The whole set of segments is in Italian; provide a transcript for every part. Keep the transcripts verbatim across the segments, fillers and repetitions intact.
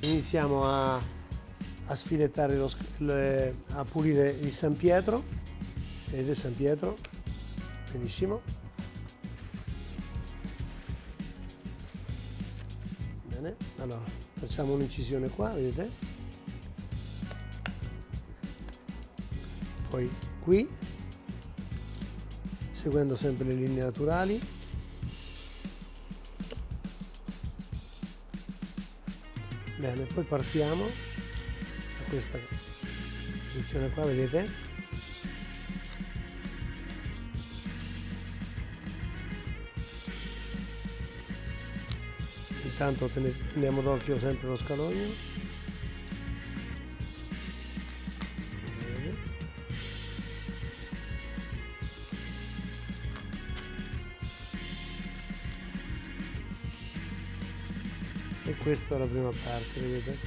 iniziamo a, a sfilettare lo, le, a pulire il San Pietro. Vedete San Pietro? Benissimo. Bene, allora facciamo un'incisione qua, vedete? Poi qui, seguendo sempre le linee naturali. Bene, poi partiamo da questa posizione qua, vedete? Intanto teniamo d'occhio sempre lo scalogno. E questa è la prima parte, vedete?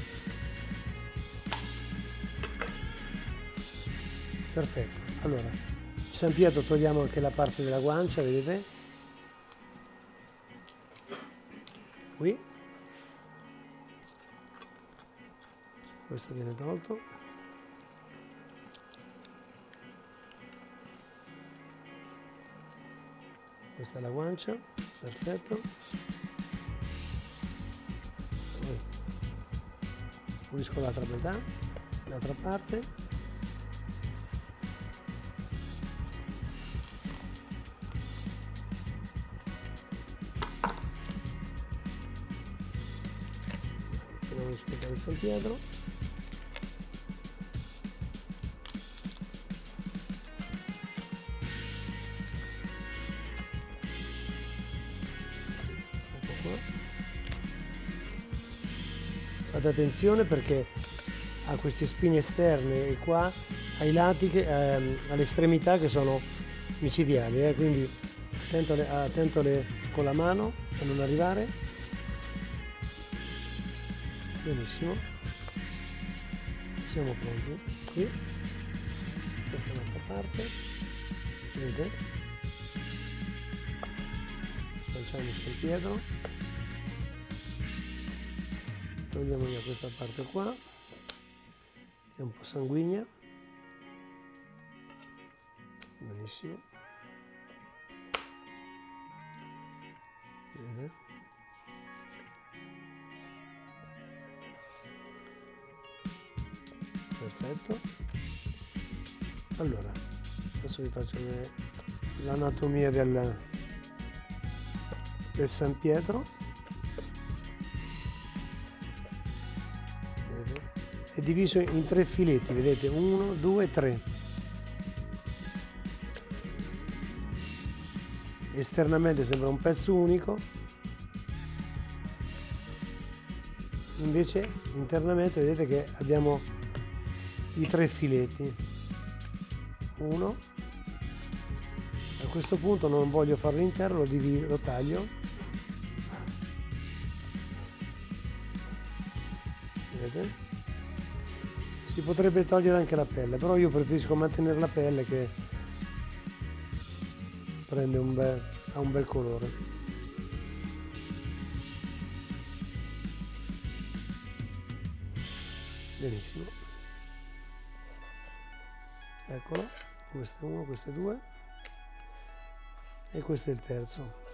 Perfetto. Allora, San Pietro togliamo anche la parte della guancia, vedete? Qui. Questo viene tolto. Questa è la guancia, perfetto. Pulisco l'altra metà, l'altra parte. Andiamo a aspettare il San Pietro. Ecco qua. Fate attenzione perché ha queste spine esterne e qua ai lati, che, ehm, alle estremità che sono micidiali, eh? Quindi attento, le, attento le, con la mano a non arrivare. Benissimo, siamo pronti. Qui, questa è l'altra parte, vedete? Facciamo il San Pietro. Togliamo via questa parte qua, che è un po' sanguigna. Benissimo. Vedete? Perfetto. Allora, adesso vi faccio vedere l'anatomia del, del San Pietro. È diviso in tre filetti, vedete? uno, due, tre. Esternamente sembra un pezzo unico, invece internamente vedete che abbiamo i tre filetti. Uno. A questo punto non voglio farlo intero, lo divido, lo taglio. Vedete? Si potrebbe togliere anche la pelle, però io preferisco mantenere la pelle che prende un bel, ha un bel colore. Benissimo. Eccolo, questo è uno, questo è due e questo è il terzo.